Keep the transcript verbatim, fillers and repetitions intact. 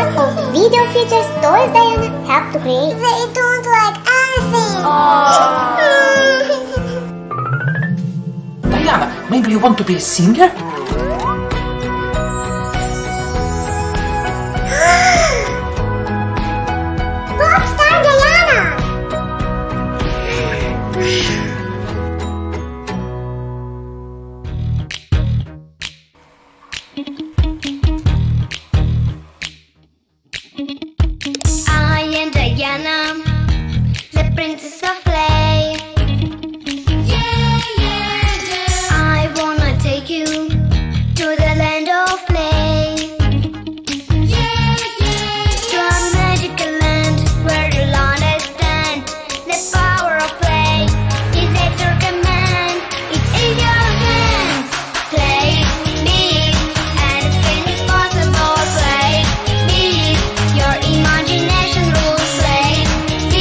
What of video features toys Diana have to create? They don't like anything. Diana, maybe you want to be a singer? Popstar Diana. I am Diana, the princess of the